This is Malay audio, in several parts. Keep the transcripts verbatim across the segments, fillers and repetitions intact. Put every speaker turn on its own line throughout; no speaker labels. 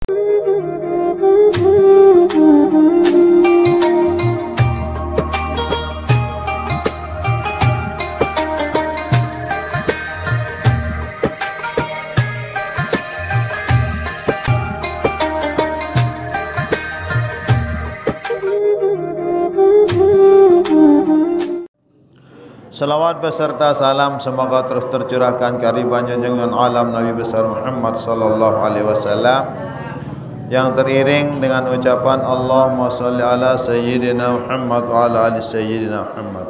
Salawat beserta salam semoga terus tercurahkan kehadirannya dengan alam Nabi besar Muhammad sallallahu alaihi wasallam yang teriring dengan ucapan Allahumma shalli ala sayyidina Muhammad wa ala ali sayyidina Muhammad.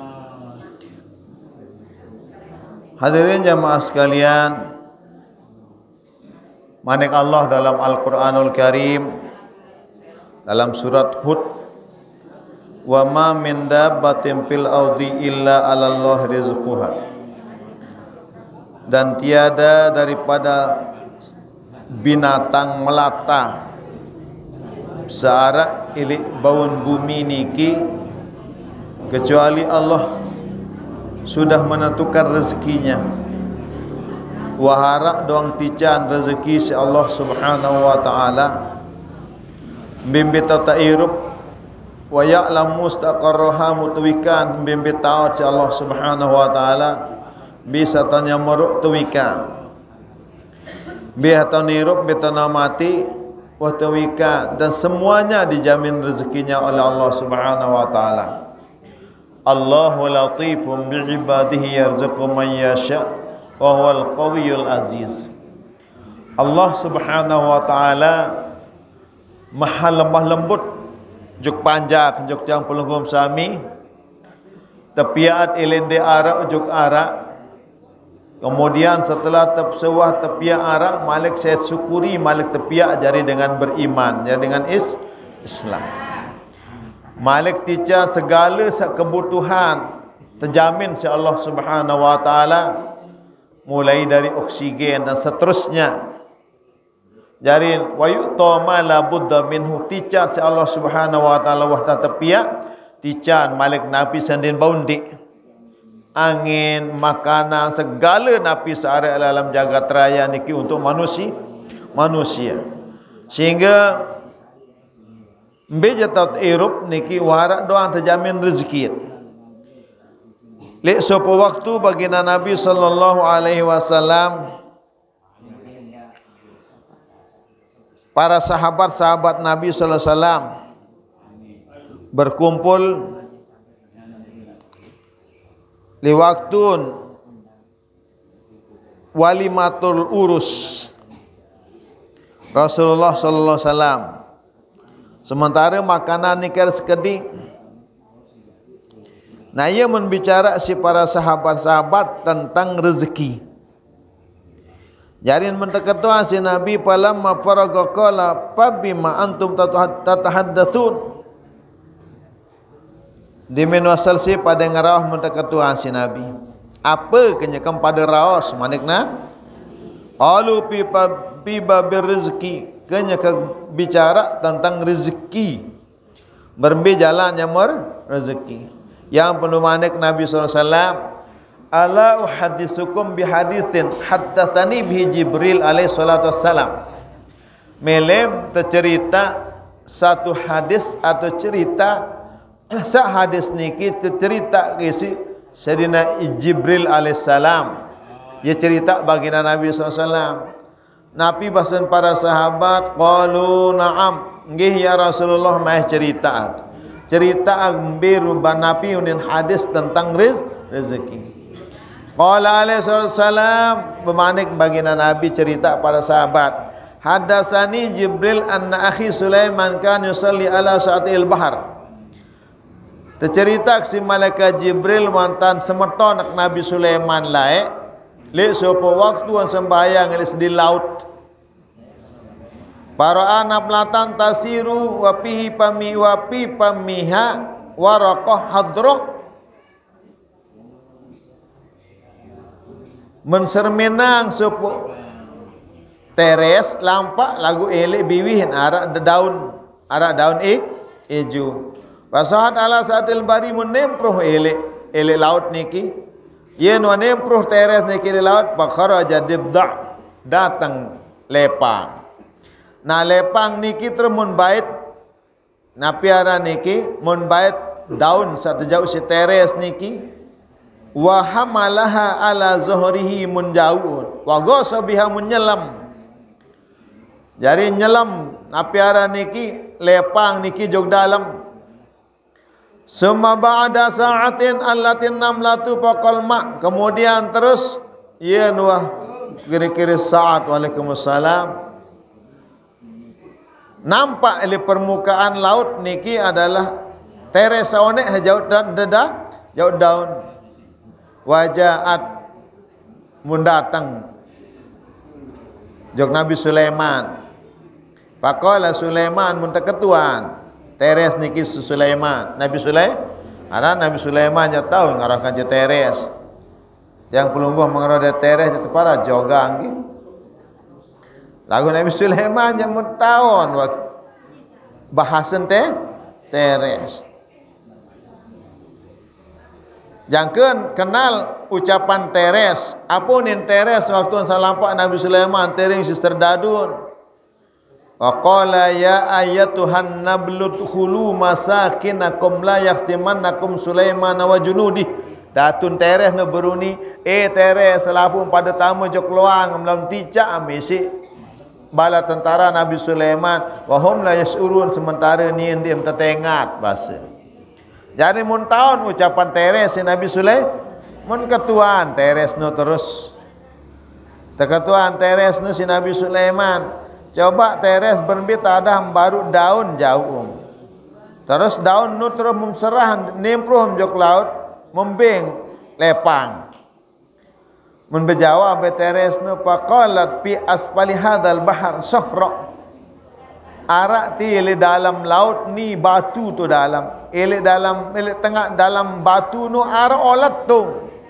Hadirin jamaah sekalian, manik Allah dalam Al-Qur'anul Karim dalam surat Hud, wa ma min dabbatin fil ardi illa 'alallah rizquha, dan tiada daripada binatang melata searak ilik baun bumi niki kecuali Allah sudah menentukan rezekinya. Waharak doang tican rezeki si Allah subhanahu wa ta'ala bimbit ta'irup wa ya'lam mustaqarraha mutwikan bimbit taat si Allah subhanahu wa ta'ala bisa tanya meruk tuwikan biha tanirup bitana mati wa tuwikan, dan semuanya dijamin rezekinya oleh Allah subhanahu wa ta'ala. Allahu latifun bi'ibadihi yarzuqu man yasha wa huwal qawiyul aziz. Allah subhanahu wa ta'ala maha lemah lembut, juk panjang juk tiang pelunggum sami, tepiat ilende arak juk arak. Kemudian setelah tersewah tepiat arak, malik saya syukuri malik tepiat jari dengan beriman, jari dengan is Islam. Malik tica segala kebutuhan terjamin si Allah subhanahu wa ta'ala, mulai dari oksigen dan seterusnya. Jadi wa yu'ta ma la budda minhu, tican si Allah subhanahu wa ta'ala wahda tepiak tican malik napi sandin baundi angin makanan segala napi searah alam jagat raya niki untuk manusia manusia sehingga bejatat Eropa niki warak doang terjamin rezeki. Lek sopo waktu baginda Nabi sallallahu alaihi wasallam, para sahabat-sahabat Nabi sallallahu alaihi wasallam berkumpul li waktun walimatul urus Rasulullah sallallahu alaihi wasallam. Sementara makanan nikar sekedik, nah ia membicara si para sahabat-sahabat tentang rezeki. Jarin menteketua si Nabi falamma faraga qala fabima antum tatahaddatsun. Dimen wasal si pada ngarah menteketua si Nabi. Apa kenyekam pada raos manikna? Alu pipa piba berzeki, kenyek bicara tentang rezeki. Berbi jalan yang mer rezeki. Yang penuh manik Nabi sallallahu alaihi wasallam, ala uhadditsukum bihaditsin haddatsani bihi Jibril alaihi salatu wassalam. Melem tercerita satu hadis atau cerita sa hadis niki cerita kisi Sayyidina Jibril alaihi salam. Ia cerita baginda Nabi sallallahu alaihi wasallam. Nabi bahasan para sahabat qalu na'am, nggih ya Rasulullah, mah cerita. Cerita ambiru banapi unin hadis tentang riz, rezeki. Qala alaihi salam, bermanik baginda Nabi cerita para sahabat. Hadatsani Jibril anna akhi Sulaiman kan yusalli ala sa'atil bahar. Tercerita si malaikat Jibril mantan semeton Nabi Sulaiman lae, le sopo waktu an sembahyang di laut. Para anak pelatan tasiru wapihi pami wapi pamiha waraqah hadroh mensermenang sopo teres lampak lagu elek biwihin arak daun arak daun ik eju pasahat ala saatil bari menemproh elek elek laut niki yen menemproh teres niki di laut pakhara jadibda datang lepang. Na lepang niki termun bait na piara niki mun bait daun satu jauh si teres niki wa hamalaha ala zuhrihi mun jauh wa ghasa biha munyelam. Jadi nyelam na piara niki lepang niki jog dalam. Summa ba'da sa'atin allatin namlatu faqal ma. Kemudian terus ya nuah kira-kira saat. Waalaikumsalam. Nampak di permukaan laut niki adalah teres saonek jauh dedah jauh daun. Wajaat mundatang jog Nabi Sulaiman. Faqala Sulaiman muntaketuan. Teres niki Sulaiman. Nabi Sulaiman, ada Nabi Sulaiman je tahu ngarahkan je teres. Yang pelungguh mengarah je teres je para jogang gitu. Lagu Nabi Sulaiman yang mentahun bahasan teh teres. Jangan kenal ucapan teres. Apa nin teres waktu salampak Nabi Sulaiman tering sister dadun. Wa qala ya ayatuhan nablut khulu masakinakum la yahtimannakum Sulaiman wa junudi. Datun teres na beruni eh teres selapun pada tamu jok luang melam ticak amisi bala tentara Nabi Sulaiman wa hum la yasurun sementara ni dia tertengat bahasa. Jadi mun tahun ucapan teres si Nabi Sulaiman mun ketuan teres no terus. Teketuan teres no si Nabi Sulaiman. Coba teres berbit ada baru daun jauh. Terus daun nu terus memserah nimpruh jok laut membing lepang. Mun berjawab teres nu faqalat fi asfali hadzal bahar safra. Arak ti le dalam laut ni batu tu dalam. Ele dalam ele tengah dalam batu nu arak olat tu.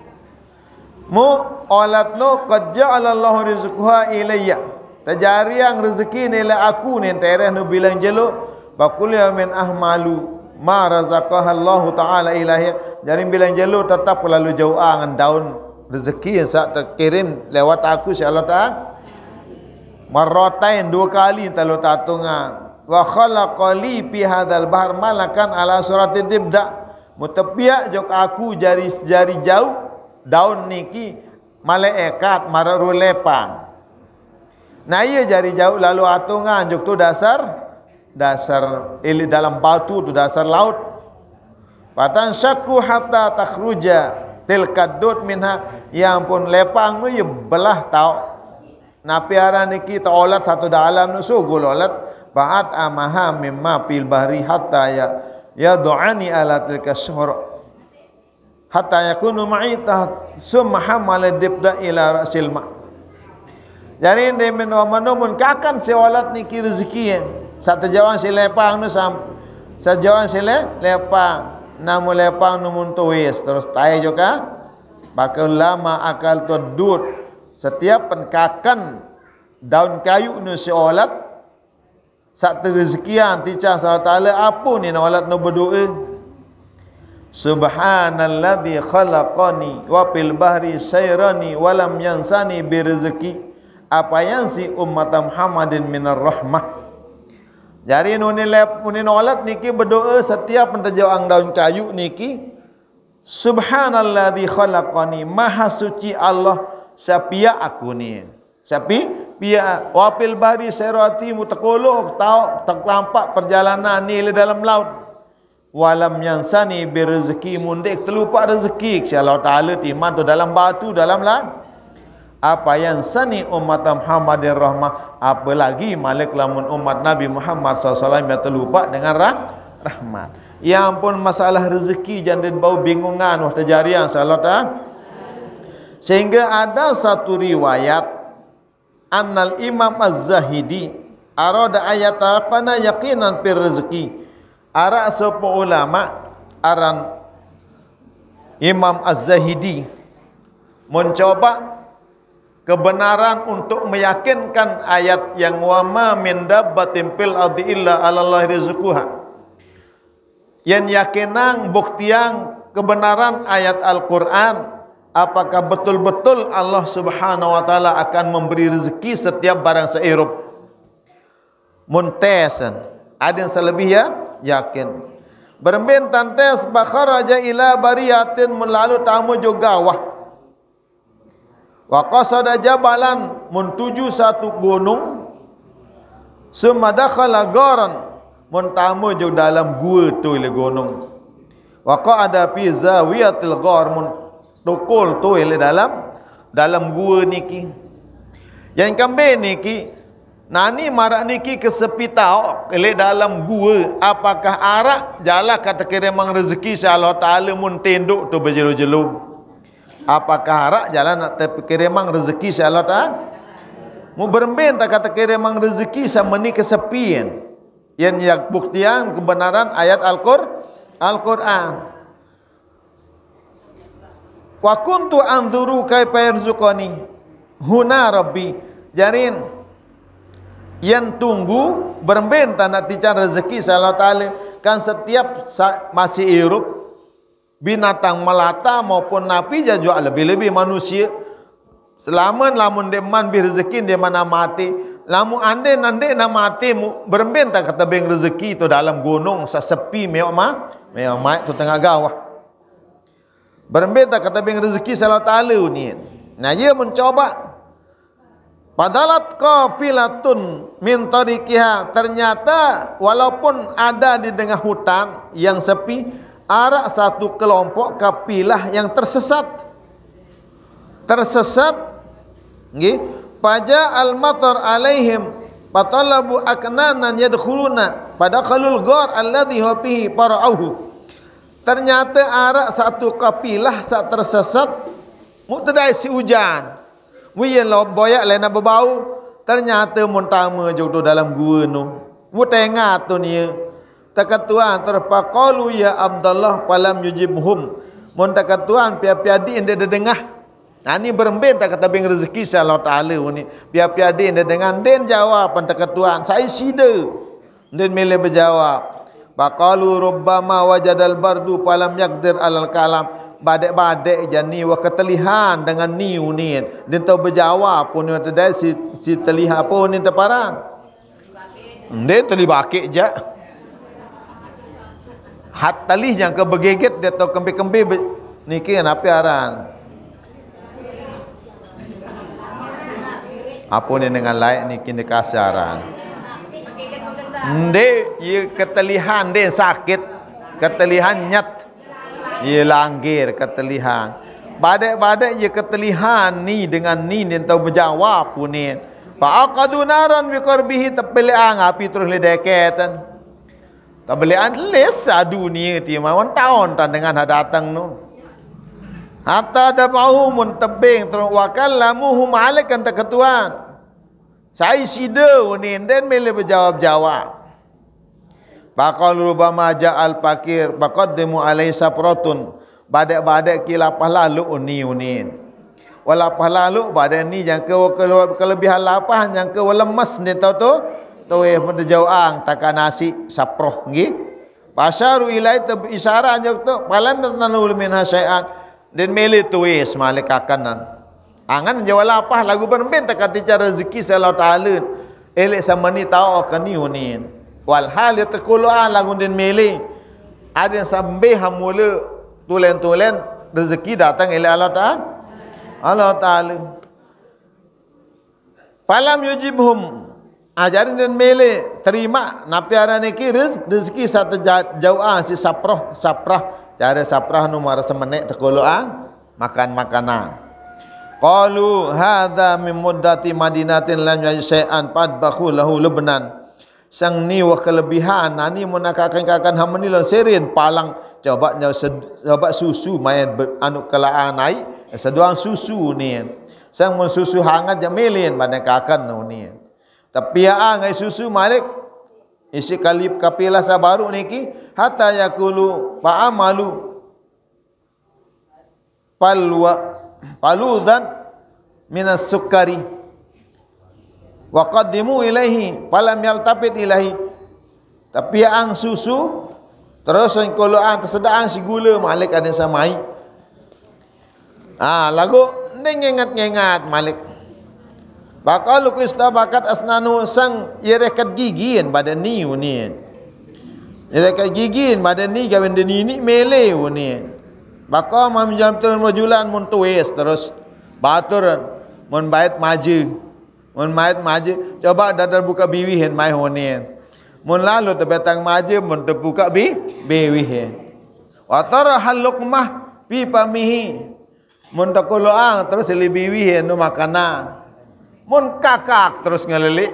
Mu olat nu qad ja'ala Allahu rizqaha ilayya. Tajari yang rezeki ni lah aku ni tereh nu bilang jelo bakul ya min ahmalu ma razaqaha Allah taala ilahi. Jadi bilang jelo tetap lalu jauh angan daun rezeki yang saat terkirim lewat aku si Allah taala marratain dua kali talu tatunga wa khalaqali fi hadzal bahr malakan ala surati dibda mutapia jok aku jari jari jauh daun niki malaikat mararu lepang. Nah iya jari jauh lalu atungan juk tu dasar dasar ili dalam batu tu dasar laut. Patan syakku hatta takhruja tilkadut minha yang pun lepang nu ya belah tau. Napi ara niki ta olat satu dalam nu sugul olat ba'at amaha mimma fil bahri hatta ya ya du'ani ala tilka syuhur hatta yakunu ma'ita summa hamala dibda ila rasil ma. Jadi dia menumun kakan sewalat niki rezeki satu jawan si lepang nu sam sejawan si lepang namu lepang nu muntuis terus tai juga bakal lama akal todut setiap penkakan daun kayu nu sewalat satu rezekian ticah Allah taala apa ni nawalat nu berdoa subhanalladzi khalaqani wa fil bahri sayrani wa lam yansani bi rezeki apa yang si umat Muhammadin minar rahmah. Jadi nuni lep nuni nolat niki berdoa setiap menterjauang daun kayu niki subhanalladzi khalaqani maha suci Allah sapia aku ni. Sapi pia wapil bahri serati mutakolo tau tak lampak perjalanan ni di dalam laut. Walam yansani birezeki mundek terlupa rezeki si Allah Taala timan tu dalam batu dalam laut. Apa yang sani umat Muhammadin rahmah apalagi malik lamun umat Nabi Muhammad sallallahu alaihi wasallam yang terlupa dengan rah, rahmat. Ya ampun masalah rezeki jangan bau bingungan waktu jarian sallallahu taala. Sehingga ada satu riwayat annal Imam Az-Zahidi arada ayataqana yaqinan fir rezeki. Ara sepo ulama aran Imam Az-Zahidi mencoba kebenaran untuk meyakinkan ayat yang wama min dabbatin fil ardi illa 'alallahi rizquha. Yang yakinang buktiang kebenaran ayat Al-Qur'an apakah betul-betul Allah Subhanahu wa taala akan memberi rezeki setiap barang seirup. muntasan ada yang selebih ya yakin berembin tantes bakharaja ila bariyatin melalu tamu juga wah wa qasada jabalan muntuju satu gunung summa dakhala garan mun tamu juga dalam gua tu le gunung wa qa'ada fi zawiyatil ghar mun tukul tu le dalam dalam gua niki yang kambing niki nani marak niki kesepi tau le dalam gua apakah arak jala kata kira mang rezeki si Allah Taala mun tenduk tu berjelu-jelu apakah arak jalan nak kira mang rezeki si Allah Taala mu berembin tak kata kira mang rezeki sama ni kesepian yang yang buktian kebenaran ayat Al-Qur'an Al-Quran wa kuntu anzuru kaifa yarzuqani huna rabbi jarin yang tunggu berembin nak tican rezeki Allah Taala kan setiap masih hidup binatang melata maupun napi juga lebih-lebih manusia selama lamun deman bi rezeki dia mana mati lamun ande nande na mati berembin tak kata beng rezeki tu dalam gunung sesepi meok ma meok ma tu tengah gawah berembin tak kata beng rezeki Allah Taala ni nah dia mencoba padalat qafilatun min tariqiha ternyata walaupun ada di tengah hutan yang sepi ada satu kelompok kafilah yang tersesat tersesat nggih faja al-matar alaihim fatalabu aknanan yadkhuluna padakhalul ghar alladhi huwa fihi fara'uhu ternyata ada satu kafilah sak tersesat muktadai si hujan wiyen lo boyak lena berbau ternyata muntama jodoh dalam gua nu mu tengah tu ni takatuan terpaqalu ya Abdullah falam yujibhum mun takatuan pia-piadi ende dengah nah ni berembin tak kata beng rezeki Allah Taala ni pia-piadi ende dengan den jawab takatuan saya sida den mele berjawab baqalu rubbama wajadal bardu falam yaqdir alal kalam badek-badek jani wa ketelihan dengan niu ni den tahu berjawab pun ada si si teliha pun ni teparan den telibakik je hat talih yang ke bergeget dia tahu kembe-kembe niki apa aran apa ni dengan laik niki ni kasaran nde ye ketelihan den sakit ketelihan nyat ye langgir ketelihan badek-badek ye ketelihan ni dengan ni dia tahu berjawab pun ni fa aqadu naran bi qarbihi tepeleang api terus le deketan tabelian lesa dunia ti mawan tahun tan dengan datang nu hatta dabahu mun tebing terus wakallamuhu malikan taketuan sai sidau ni den mele berjawab-jawab baqal rubama ja'al fakir baqaddimu alai saprotun badek-badek kilapah lalu uni uni walapah lalu badan ni yang ke kelebihan lapah yang ke lemas ni tahu tu tu eh menjauang takkan nasi saproh nggih pasyaru ilai tu isyarat je tu palam tanul min hasya'an den mele tuis malik akanan angan jawab lapah lagu berbin tak kata cara rezeki Allah Taala elek sama ni tahu akan ni ni walhal yataquluan lagu den mele ada yang sampai hamula tulen-tulen rezeki datang oleh Allah Taala Allah Taala falam yujibhum ajarin den mele terima napi ara niki rezeki satu jauh si saproh saprah cara saprah nu mara semenek tekoloan makan makanan qalu hadza min muddati madinatin lam yashai'an padbakhu lahu lebnan sang ni wa kelebihan nani munakakan-kakan hamani lan serin palang coba coba susu mayat anu kelaan naik seduang susu ni sang mun susu hangat jamelin badan kakan nu ni tapi ya ngai susu malik isi kalip kapilah sabaru niki hatta yakulu fa amalu palwa paludan minas sukari wa qaddimu ilaihi falam yaltafit ilaihi tapi ang susu terus kalau ang tersedaan si gula malik ada samai ah lagu ndengengat-ngengat malik Bakalu ku istabakat asnanu sang yerekat gigin badan ni ni. Yerekat gigin badan ni gawen deni ni mele ni. Baka mam jam turun rajulan mun tuis terus batur mun bait maju. Mun bait maju coba dadar buka biwi hen mai hone. Mun lalu tebetang maju mun terbuka bi biwi hen. Wa tarahal luqmah fi pamihi. Mun takuluang terus li biwi hen nu makana. Mun kakak terus ngelili.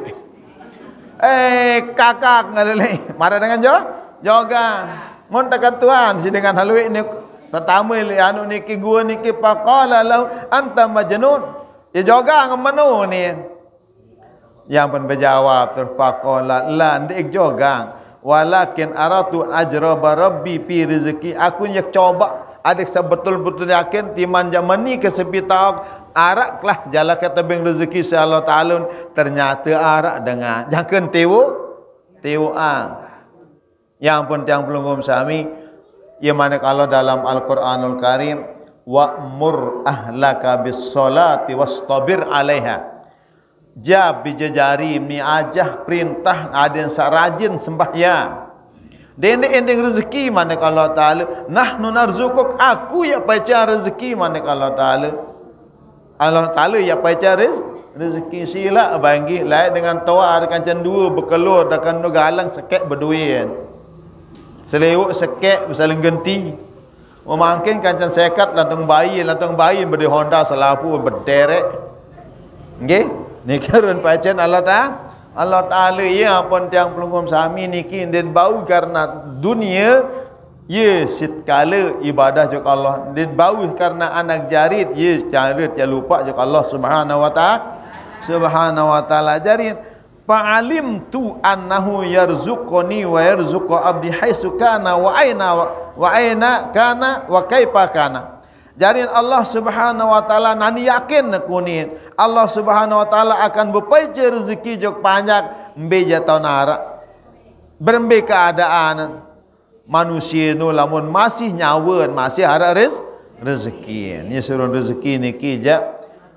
Eh kakak ngelili. Marah dengan jo? Joga. Mun takat tuan si dengan halui ni tetamu li anu niki gua niki faqala lahu anta majnun. Ya joga ngemenu ni. Yang pun berjawab terus faqala la ndik joga. Walakin aratu ajraba rabbi fi rizqi. Aku nyak coba adik sebetul-betul yakin timan zaman ni kesepitau araklah jala kata beng rezeki si Allah Ta'ala ternyata arak dengan jangan tewo tewo ang yang pun yang belum sami yang mana kalau dalam Al-Quranul Karim wa'mur ahlaka bis salati wastabir alaiha jab bijajari mi ajah perintah aden sarajin sembahyang dende ending rezeki mana kalau Ta'ala nahnu narzukuk aku ya baca rezeki mana kalau Ta'ala Allah Ta'ala ya baca rezeki sila banggi lain dengan tawa ada kancan dua berkelur dakan no galang sekek berduit selewuk sekek bersaling genti memangkin kancan sekat lantung bayi lantung bayi berde Honda selapu berderek nggih niki run pacen Allah Ta'ala Allah Ta'ala ya pun tiang pelungkum sami niki den bau karena dunia ye sitkala ibadah jok Allah din bau karena anak jarit ye jarit ya lupa jok Allah Subhanahu wa taala Subhanahu wa taala jarit fa'alim tu annahu yarzuquni wa yarzuqu abdi haitsu kana wa aina wa aina kana wa kaifa kana jarit Allah Subhanahu wa taala nani yakin kunin Allah Subhanahu wa taala akan berpace rezeki jok panjang mbeja tahun arak berembe keadaan manusia nu lamun masih nyawa masih ada rez, rezeki ni suruh rezeki ni kija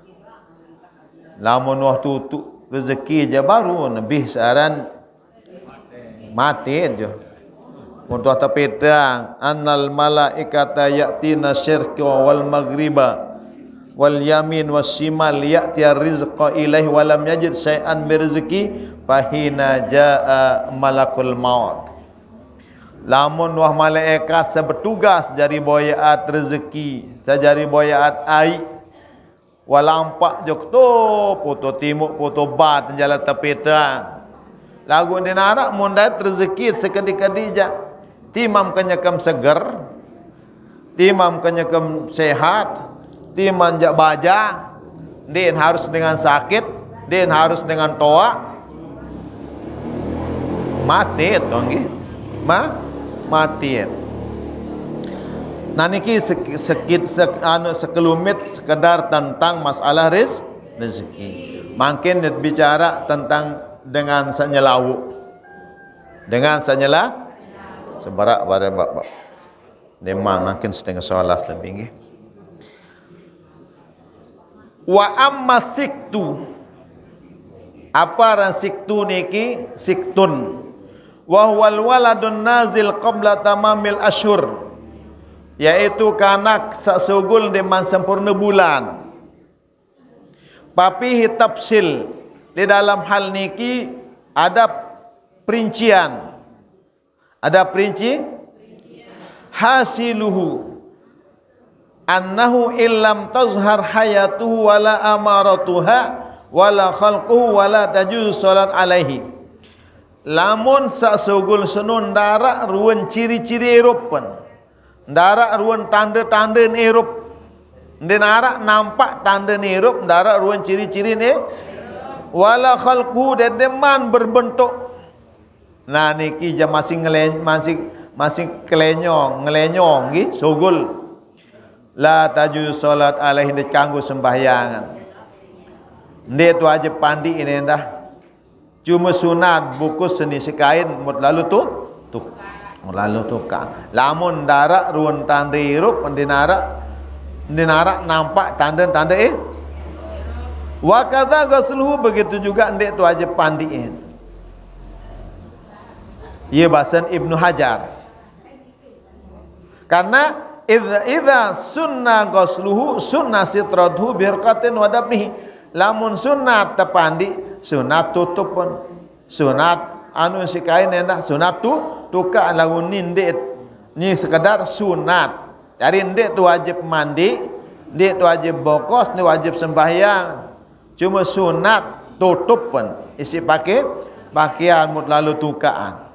lamun waktu tu rezeki je baru lebih saran mati je untuk tapetang annal malaikata ya'tina syirqa wal maghriba wal yamin was shimal ya'ti rizqa ilaihi wa lam yajid syai'an bi rizqi fahina jaa malakul maut. Lamun wah malaikat sebertugas jari boyaat rezeki, jari boyaat ai, walampak jok to, foto timuk, foto bat, jalan tepetang. Lagu di narak mundat rezeki sekedik-kedija, timam kenyakam seger, timam kenyakam sehat, timam jak baja, din harus dengan sakit, din harus dengan toa, mati tonggi, ma? Mati. Nah niki sekit sek, anu sekelumit sekedar tentang masalah rez, rezeki. Makin bicara tentang dengan senyelau. Dengan senyela sebarak pada bapak. Demang makin setengah solas lebih nggih. Wa amma siktu. Apa ran siktu niki? Siktun wahwal waladun nazil qabla tamamil ashur, yaitu kanak sasugul deman sempurna bulan. Tapi tafsil di dalam hal niki ada perincian, ada perinci hasiluhu annahu illam tazhar hayatuhu wala amaratuha wala khalquhu wala tajuzu salat alaihi. Lamun sasugul senun darak ruan ciri-ciri Eropan, darak ruan tanda-tanda ni Erop, darak nampak tanda ni Erop, darak ruan ciri-ciri ni, wala khalqu dedeman berbentuk. Nah niki jam masih ngelen, masih masih kelenyong, ngelenyong, gitu, sugul. La tajuz salat alaihi dikanggu sembahyangan. Dia tu aja pandi ini dah. Cuma sunat buku seni sekain mut lalu tu tu lalu tukar. Lamun darak ruan tanda hirup, dinarak dinarak nampak tanda-tanda eh Wa kadza ghusluhu, begitu juga ndek tu wajib pandiin. Ia bahasan Ibnu Hajar. Karena idza idza sunna ghusluhu sunna sitradhu birqatin wa dabnihi. Lamun sunat tepandi, sunat tutup pun, sunat anu si kain endah, sunat tu tuka lagu nindek ni sekadar sunat. Jadi ndek tu wajib mandi, ndek tu wajib bokos, ni wajib sembahyang. Cuma sunat tutup pun isi pakai pakaian mut lalu tukaan.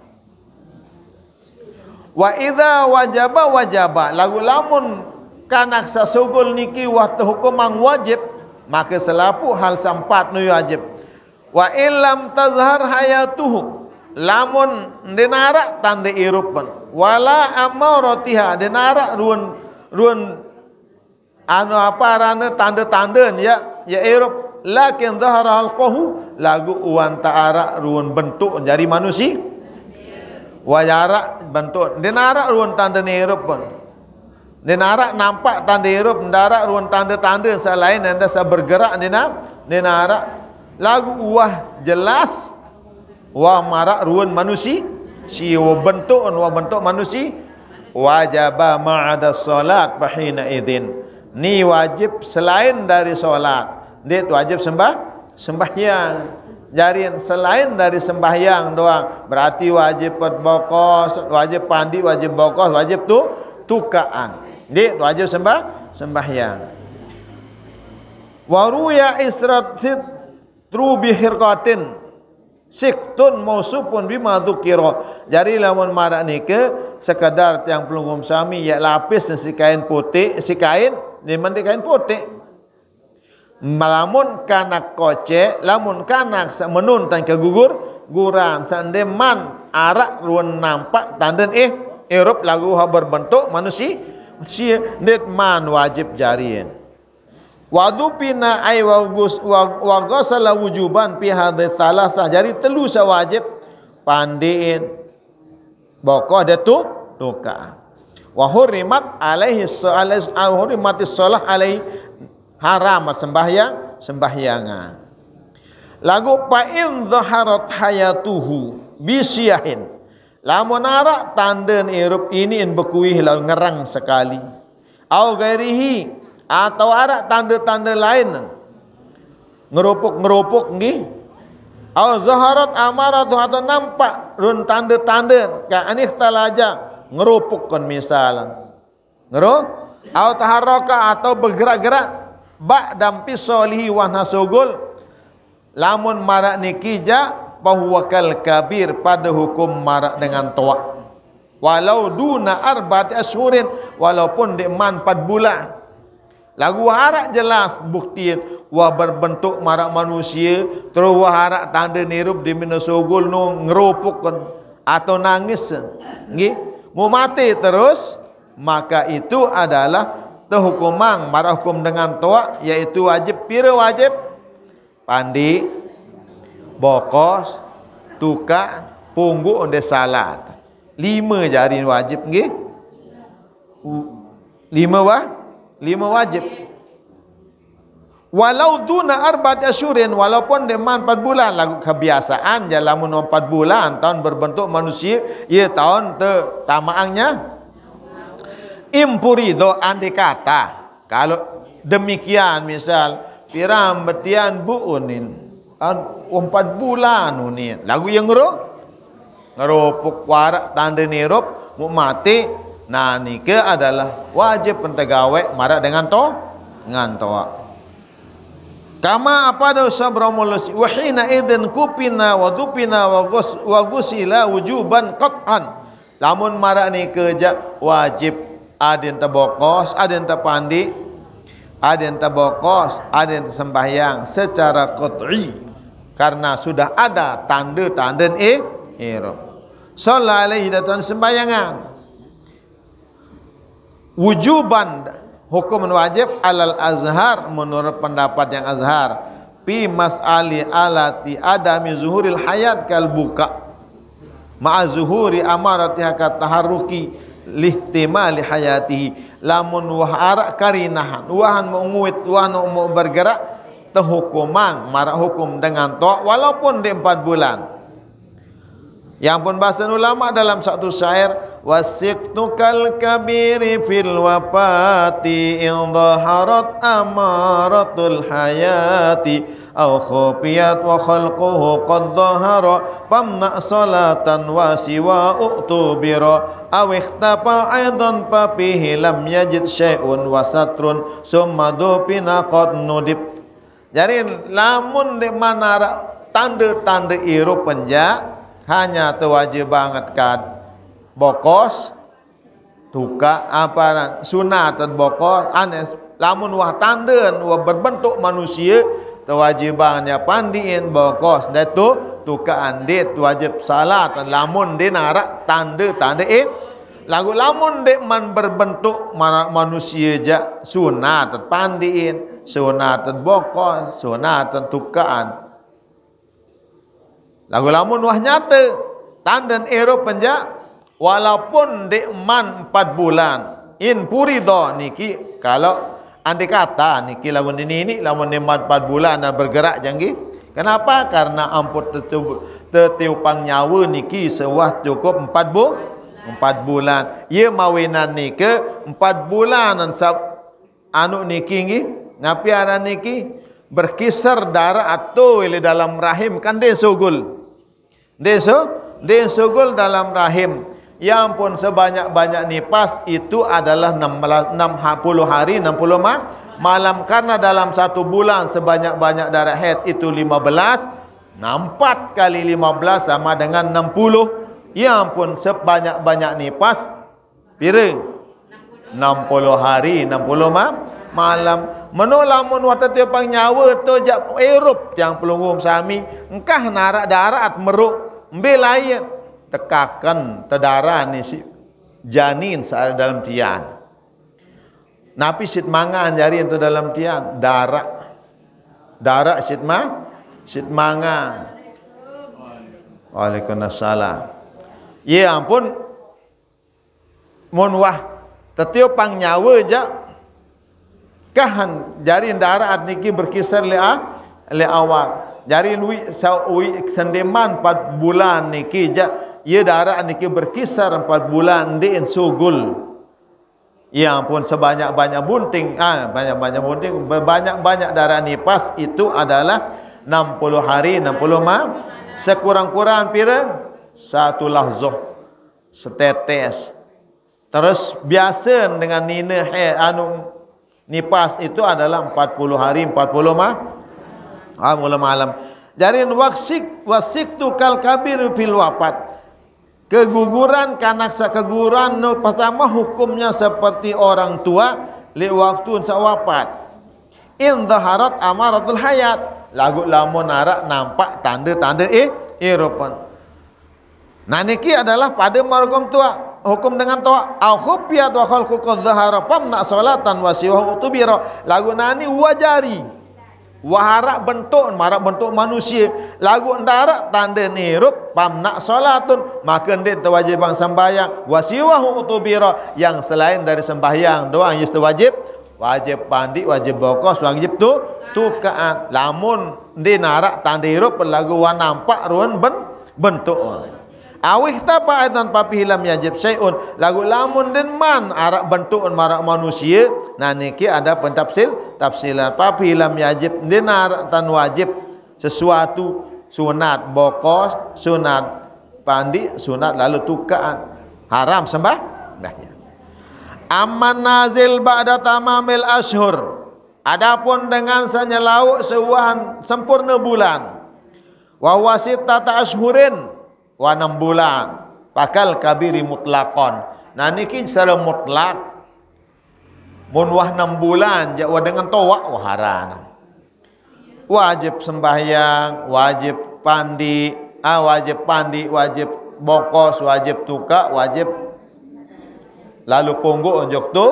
Wa idza wajaba wajaba, lagu lamun kanak sasugul niki waktu hukumang wajib, maka selapu hal sampat nu wajib. Wa illam tazhar hayatuhu, lamun denara tanda irupan, wala amaratiha, denara ruan ruan anu apa rana tanda-tanda ya ya irup, lakin zahara halqahu, lagu uan ta'ara ruan bentuk jadi manusia, wajara bentuk denara ruan tanda irup pun. Denara nampak tanda hirup, denara ruang tanda-tanda selain anda saya bergerak dena denara lagu wah jelas wah marak ruang manusia si bentuk wah bentuk manusia wajaba ma'ada salat bahina idin, ni wajib selain dari solat, dia wajib sembah sembahyang. Jadi selain dari sembahyang doang berarti wajib bokos, wajib pandi, wajib bokos, wajib tu tukaan. Dia wajib sembah sembahyang. Wa ruya istratid trubi hirqatin siktun mausupun bima dzukira. Jadi lamun marak nike sekadar yang pelungkum sami ya lapis si kain putih, si kain ni mandi kain putih. Lamun kanak koce, lamun kanak menun tan kegugur guran sandeman arak ruan nampak tandan eh erup lagu ha berbentuk manusia si net man wajib jariin. Wadu pina ay wagus wagasala wujuban pi hadhi thalasah, jadi telu sa wajib pandiin bokoh de tu tuka. Wa hurimat alaihi salih hurimatis shalah alaihi, haram sembahyang sembahyangan. Lagu pa in zaharat hayatuhu bisyahin, lamun arak tanda irup ini in bekuih lalu ngerang sekali. Au gairihi, atau arak tanda-tanda lain ngerupuk-ngerupuk nggih. Au zaharat amaratu, atau nampak run tanda-tanda ka anihtalaja ngerupuk kon misal. Ngerup au taharraka, atau bergerak-gerak ba dampi solihi wa nasugul, lamun marak nikija bahwa kal kabir, pada hukum marak dengan toa, walau duna arba'ati asyhurin, walaupun di man empat bulan. Lagu harak jelas bukti wa berbentuk marak manusia, terus wa harak tanda nirup di minasugul nu ngerupuk atau nangis nggih mau mati terus, maka itu adalah terhukumang marak hukum dengan toa, yaitu wajib pira wajib pandi, bokos, tuka, pungguk onde salat. Lima jari wajib nggih. Lima wah, lima wajib. Walau duna arba'ati asyhurin, walaupun deman empat bulan, lagu kebiasaan jalamun empat bulan tahun berbentuk manusia, ia tahun te tamaangnya impurido andai kata kalau demikian misal piram betian buunin empat bulan unin lagu yang ngerup ngerupuk warak tanda nirup mau mati, nah nike adalah wajib pentegawe marak dengan to dengan toa. Kama apa dosa bromolosi wahina idin kupina wadupina wagusila wujuban qat'an, lamun marak nike ja wajib ada yang terbokos, ada yang terpandi, ada yang terbokos, ada yang sembahyang secara qat'i, karena sudah ada tanda-tanda eh ihram. Shalla alaihi dan sembayangan wujuban hukum wajib alal azhar, menurut pendapat yang azhar, fi mas'ali alati adami zuhuril hayat kal buka ma'a zuhuri amaratiha kat taharruki lihtimali hayatihi, lamun wahara karinahan wahan menguit wahan mau bergerak terhukumang marak hukum dengan tok walaupun di empat bulan. Yang pun bahasa ulama dalam satu syair, wasiktu kal kabiri fil wafati in dhaharat amaratul hayati aw khufiyat wa khalquhu qad dhahara famna salatan wa siwa utubira aw ikhtafa aidan fa fihi lam yajid syai'un wa satrun summa dupina qad nudib. Jadi lamun di mana tanda-tanda irup penja hanya terwajib banget kad bokos tuka apa sunat dan bokos anes lamun wah tanda wah berbentuk manusia terwajibannya pandiin bokos datu tuka andit wajib salat dan lamun dia narak tanda-tanda eh lagu lamun dia man berbentuk manusia ja sunat dan pandiin sunat dan bokos sunat dan tukaan. Lagu lamun wah nyata tandan Eropah penja walaupun dek man empat bulan in purido niki kalau andai kata niki lamun ini ini lamun man empat bulan dan bergerak janggi. Kenapa? Karena ampun tertiupang nyawa niki sewah cukup empat bu empat bulan. Ia mawinan niki empat bulan dan sab anu niki ngi ngapi ana niki berkisar darah atau di dalam rahim kan dia sugul. Deso, desogol dalam rahim. Yang pun sebanyak-banyak nipas itu adalah enam puluh hari, enam puluh malam. Karena dalam satu bulan sebanyak-banyak darah haid itu lima belas. empat kali lima belas sama dengan enam puluh. Yang pun sebanyak-banyak nipas piring enam puluh hari, enam puluh malam. Menolamun waktu tiapang nyawa tu jak Eropah yang pelunggung sami. Engkah narak darat meruk. Ambil air tekakan tedara ni si janin saat dalam tian. Napi sit mangan jari itu dalam tian darah darah sit ma sit mangan. Waalaikumsalam. Ya ampun mun wah tetiupang nyawa jak kahan jari darah niki berkisar le a le awak. Jari lui sawi sendeman empat bulan niki ja ia darah niki berkisar empat bulan din sugul. Ya ampun sebanyak-banyak bunting ah banyak-banyak bunting banyak-banyak darah nipas itu adalah enam puluh hari enam puluh ma sekurang-kurang pira satu lahzah setetes. Terus biasa dengan nina he anu nipas itu adalah empat puluh hari empat puluh ma ah mula malam. Jadi waksik wasik tu kal kabir fil wafat. Keguguran kanak keguguran no pertama hukumnya seperti orang tua li waktu sawafat. In dhaharat amaratul hayat. Lagu lamun narak nampak tanda-tanda eh Eropah. Nah niki adalah pada margum tua hukum dengan tua au khufiyat wa khalqu qad dhahara famna salatan wa siwa utubira. Lagu nani wajari waharak bentuk marak bentuk manusia lagu ndarak tanda nirup pamnak salatun maka dia terwajib sembahyang wasiwahu utubira yang selain dari sembahyang doang yang wajib wajib pandi wajib bokos wajib tu tukaan lamun dia narak tanda nirup lagu wa nampak ruan ben bentuk awih tapa aidan papi hilam yajib syai'un lagu lamun den man arak bentuk marak manusia. Nah niki ada pentafsir tafsilan papi hilam yajib den arak tan wajib sesuatu sunat bokos sunat pandi sunat lalu tukaan haram sembah nah ya. Amman nazil ba'da tamamil ashur adapun dengan senyelau sewahan sempurna bulan wa wasitata ashhurin wa enam bulan pakal kabiri mutlakon. Nah niki secara mutlak mun wah enam bulan ja dengan towa wah haram wajib sembahyang wajib pandi ah wajib pandi wajib bokos wajib tuka wajib lalu punggu unjuk tu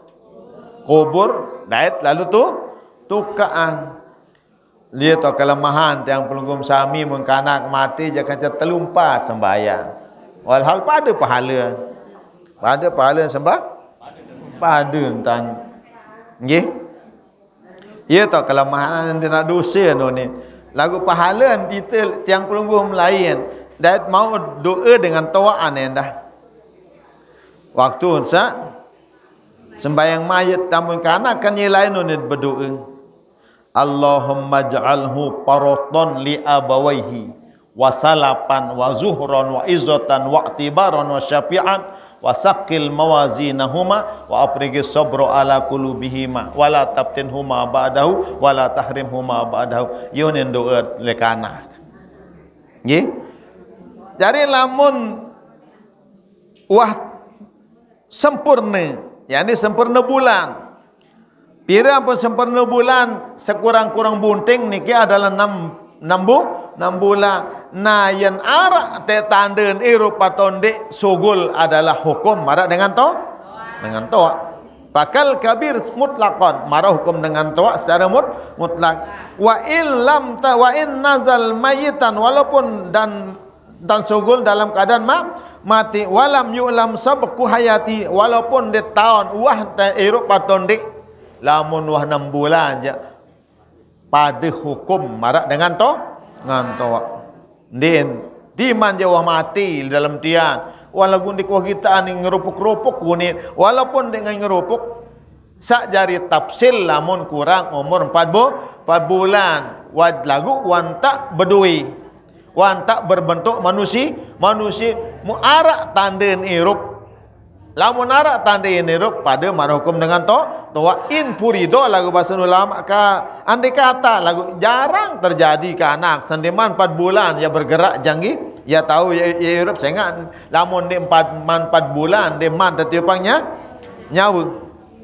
kubur dait lalu tu tukaan. Lihat tu kelemahan yang pelunggum sami mengkanak mati jangan terlumpat sembahyang. Walhal pada pahala. Pada pahala sembah? Pada entan. Nggih. Ya tau kelemahan dia nak dosa no ni. Lagu pahala kita tiang pelungguh lain. Dan mau doa dengan tawaan dah. Waktu sa sembahyang mayat tamun kana kan ye lain no ni berdoa. Allahumma ja'alhu paraton li abawaihi wa salapan wa zuhran wa izzatan wa i'tibaran wa syafi'an wa saqil mawazinahuma wa afrigis sabra ala qulubihima wa la tabtinhuma ba'dahu wa la tahrimhuma ba'dahu. Yunin doa lekana. Nggih. Jadi lamun wah sempurna, yakni sempurna bulan. Pira pun sempurna bulan sekurang-kurang bunting niki adalah enam enam bu enam bulan. Nah yang arak te tandan irup patonde sugul adalah hukum marah dengan to dengan to. Bakal kabir mutlakon marah hukum dengan to secara mut mutlak. Wa in lam ta wa in nazal mayitan walaupun dan dan sugul dalam keadaan ma, mati walam yu'lam sabqu hayati walaupun dia tahun wah te irup patonde lamun wah enam bulan je pada hukum marah dengan to dengan to. Din di man Jawa mati dalam tian walaupun di kuah kita ni ngerupuk-rupuk kunit walaupun dengan ngerupuk sak jari tafsil lamun kurang umur empat bu empat bulan wad lagu wantak berdui wantak berbentuk manusia manusia muarak tandan irup lamun arak tanda irup pada marah hukum dengan to toa in purido lagu bahasa ulama ka andai kata lagu jarang terjadi ke anak sendiman empat bulan ya bergerak janggi ya tahu ya, ya irup sehingga lamun di empat man empat bulan di man tertiupangnya nyawa.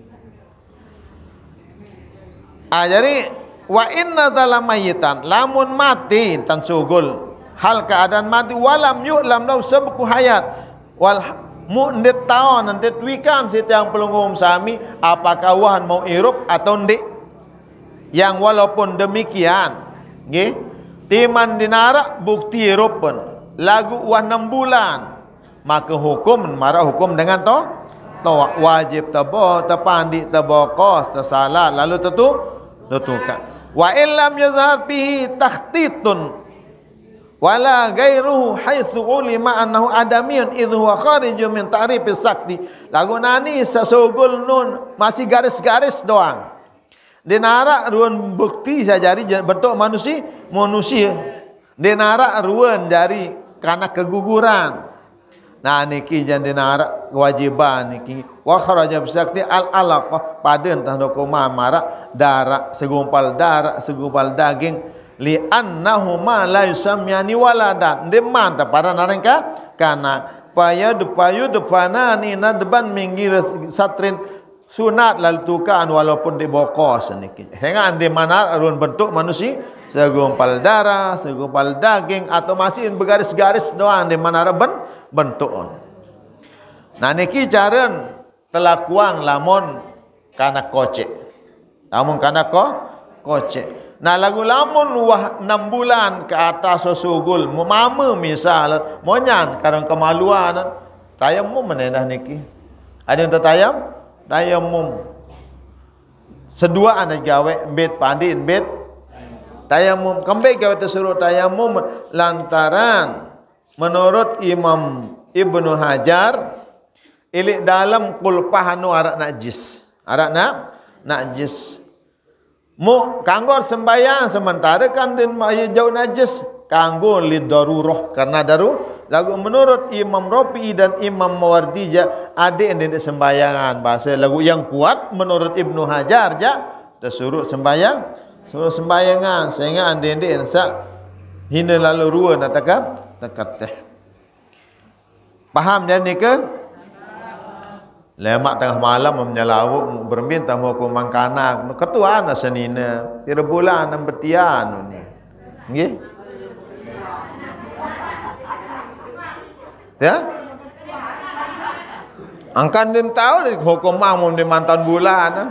Ah jadi wa inna dalam mayitan lamun mati tan sugul hal keadaan mati walam yu'lam lau sabqu hayat wal mu'ndet tahun nanti tuikan setiang pelunggung sami apakah wahan mau irup atau ndik yang walaupun demikian nggih timan dinarak bukti irup pun lagu wah enam bulan maka hukum marah hukum dengan to to wajib tabo tepandi tabo kos tersalah lalu tentu tentukan wa illam yazhar bihi takhtitun wala gairuhu haitsu ulima annahu adamiyun idh huwa kharijun min ta'rifis sakti. Lagu nani sesugul nun masih garis-garis doang. Dinara ruan bukti sajari bentuk manusia manusia. Dinara ruan dari karena keguguran. Nah niki jan dinara kewajiban niki wa kharaja bisakti al alaqah pada entah dokoma marak darah segumpal darah segumpal daging li annahuma la yusamyani waladan deman ta para narengka kana payud payud fanani nadban minggir satrin sunat lalu tukaan walaupun di bokos niki hingga ande mana arun bentuk manusia segumpal darah segumpal daging atau masih bergaris-garis doang di mana ben bentuk. Nah niki cara telakuang lamun kana kocek lamun kana ko kocek. Nah lagu lamun wah enam bulan ke atas sosugul mama misal monyan karang kemaluan tayamum menendah niki ada yang tertayam tayamum sedua anak gawe bet pandi bet tayamum kembali gawe tersuruh tayamum lantaran menurut Imam Ibnu Hajar ilik dalam kulpah anu arak najis arak nak najis mu kanggo sembahyang sementara kan din jauh najis kanggo lid darurah karena daru lagu menurut Imam Rafi'i dan Imam Mawardi ada yang tidak sembayangan bahasa lagu yang kuat menurut Ibnu Hajar ja tersuruh sembayang suruh sembayangan sehingga ande ande insa hina lalu ruan ataka takat teh paham dan ni ke lemak tengah malam menyelawuk berminta hukum mangkana ketuaan senina tiga bulan enam betian ni nggih ya angkan din tahu hukum mau di mantan bulan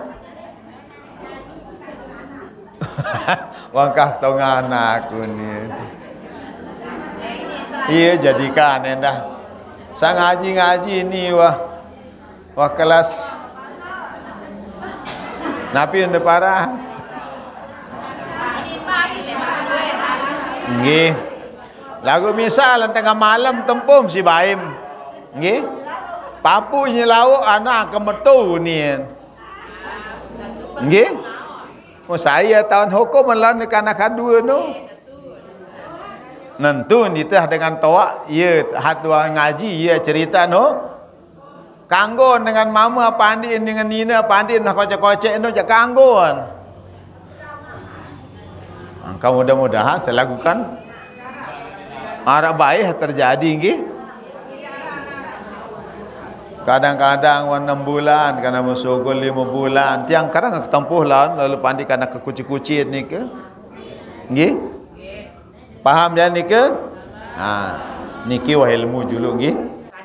wangkah tongan aku ni iya jadikan endah sang ngaji-ngaji ni wah wah kelas napi ende parah Nggih. Lagu misal tengah malam tempum si baim. Nggih. Papunya lauk anak kemetu ni. Nggih. Oh saya tahun hukum melawan dekat anak kedua tu. Nentu nitah dengan toak ya hat dua ngaji ya cerita no. Kanggon dengan mama pandin dengan nina pandin nak kocek-kocek no jak kanggon. Angka mudah-mudahan saya lakukan arah baik terjadi nggih. Kadang-kadang enam bulan karena musugul lima bulan tiang kadang ketempuh lah lalu pandi karena kekuci-kuci ni ke. Nggih. Faham ya ni ke? Ha, niki wah ilmu juluk nggih.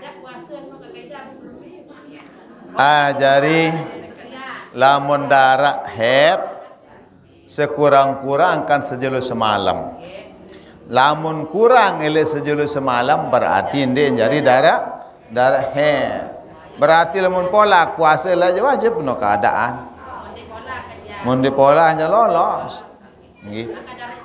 Ah jari lamun darak head sekurang-kurang kan sejelo semalam. Lamun kurang ele sejelo semalam berarti ndek jari darak darak head. Berarti lamun pola kuasa lah je wajib no keadaan. Mun di pola hanya lolos. Nggih.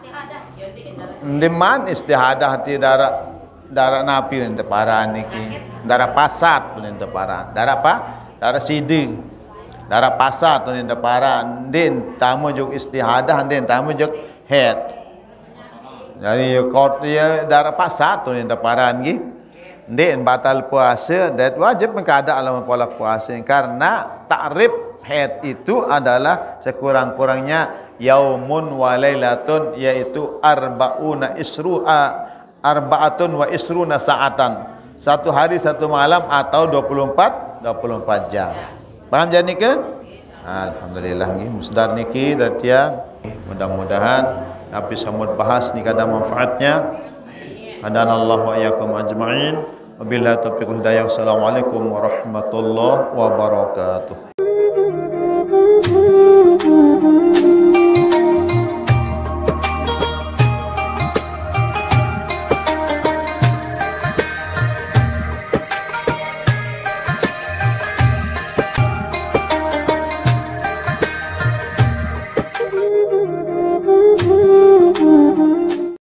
Ndiman istihadah hati darah darah napi ente paran niki. Darah pasat pun ente paran. Darah apa? Darah siding. Darah pasat pun ente paran. Din tamu juk istihadah din tamu juk head. Jadi kot dia darah pasat pun ente paran niki. Din batal puasa dan wajib mengkada alam pola puasa karena takrib head itu adalah sekurang-kurangnya yaumun wa lailatun yaitu arbauna isru'a arbaatun wa isruna sa'atan. Satu hari satu malam atau dua puluh empat jam. Paham jadi ke? Alhamdulillah nggih musdar niki datia. Mudah-mudahan tapi samud bahas ni kada manfaatnya. Hadanallahu wa iyyakum ajma'in. Wabillahi taufiq wal hidayah. Wassalamualaikum warahmatullahi wabarakatuh.